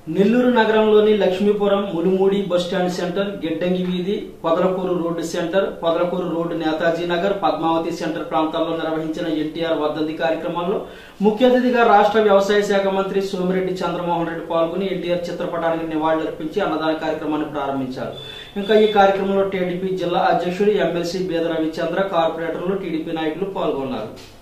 నెల్లూరు నగరంలోని Lakshmipuram Mulumudi bus stand centre, గిడ్డంగి వీధి, Podalakuru road centre, Podalakuru road Netaji Nagar, Padmavathi centre ప్రాంతాల్లో నిర్వహించిన ఎన్టీఆర్ వర్ధంతి కార్యక్రమాల్లో ముఖ్య అతిథిగా రాష్ట్ర వ్యవసాయ శాఖ మంత్రి సోమిరెడ్డి చంద్రమోహన్ రెడ్డి పాల్గొని ఎన్టీఆర్ చిత్రపటానికి నివాళులర్పించి అన్నదాన కార్యక్రమాన్ని ప్రారంభించారు. ఇంకా ఈ కార్యక్రమంలో టీడీపీ జిల్లా అధ్యక్షుడు ఎమ్మెల్సీ బీద రవిచంద్ర, కార్పొరేటర్లు, టీడీపీ నాయకులు పాల్గొన్నారు.